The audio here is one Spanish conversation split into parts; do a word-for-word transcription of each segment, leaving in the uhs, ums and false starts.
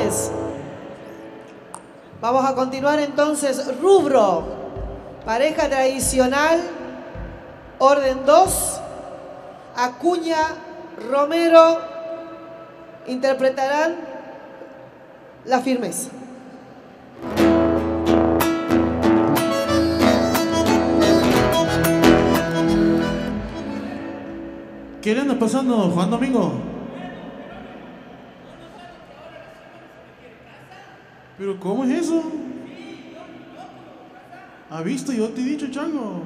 es. Vamos a continuar entonces. Rubro, pareja tradicional, orden dos, Acuña, Romero, interpretarán La Firmeza. ¿Qué le anda pasando, Juan Domingo? ¿Pero cómo es eso? ¿Ha visto? Yo te he dicho, chango.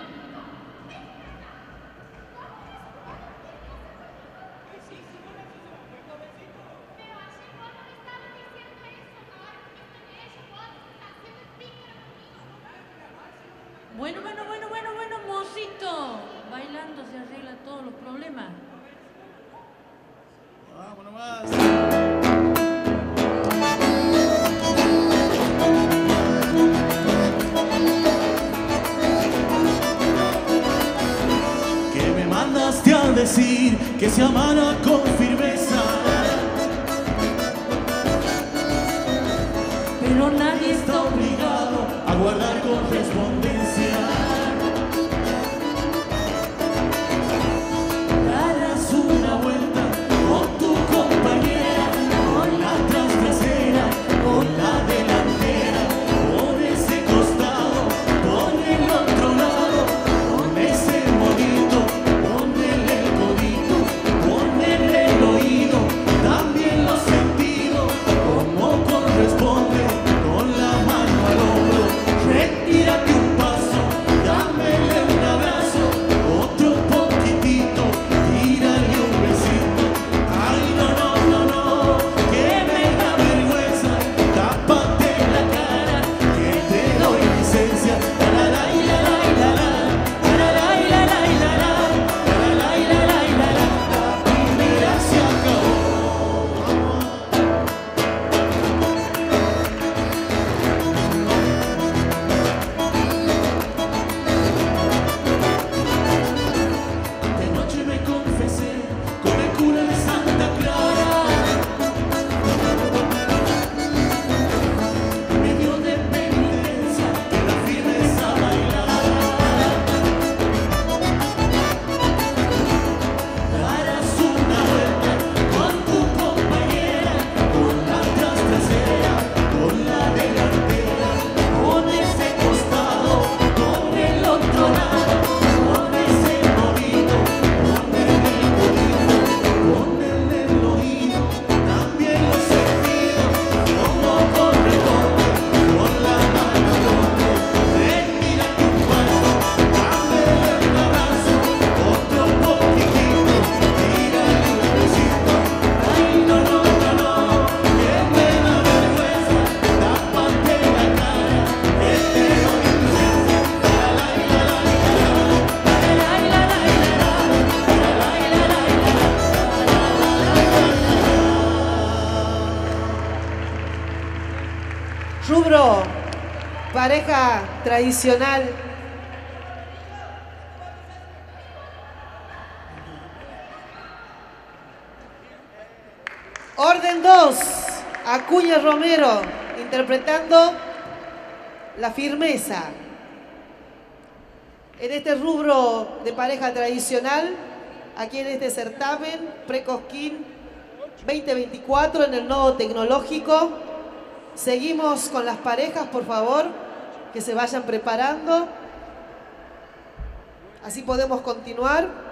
Bueno, bueno, bueno, bueno, bueno, mocito. Bailando se arregla todos los problemas. Vamos nomás. Que me mandaste a decir que se amara con firmeza, Pero nadie está está obligado a guardar correspondencia. Darás una vuelta con tu compañera, con la atrás trasera, con la delantera, por ese costado, por el otro lado, con ese monito, ponele el codito, ponele el oído, también los sentidos, como corresponde, con la mano al hombro, retírate un paso, dámele un abrazo, otro poquitito, tírale un besito. Ay, no, no, no, no, que me da vergüenza, tápate la cara, que te doy licencia. La la la la la la, la la la la la la, la la la la la la, la primera se acabó. De noche me confesé con el cura de Santa Clara, me dio de penitencia que la firmeza bailara. Darás una vuelta con tu compañera, con la atrás trasera, con la delantera, con ese costado, con el otro lado, con ese movimiento, ponele el codito, ponele el oído, también los sentidos, como corresponde, con la mano al hombro, retírate un paso, dámele un abrazo, otro poquitito, tírale un besito. Ay, no, no, no, no, que me da vergüenza, tápate la cara, que te doy licencia. La la la la Rubro, pareja tradicional. Orden dos, Acuña, Romero, interpretando La Firmeza. En este rubro de pareja tradicional, aquí en este certamen, Precosquín veinte veinticuatro, en el nodo tecnológico. Seguimos con las parejas, por favor, que se vayan preparando. Así podemos continuar.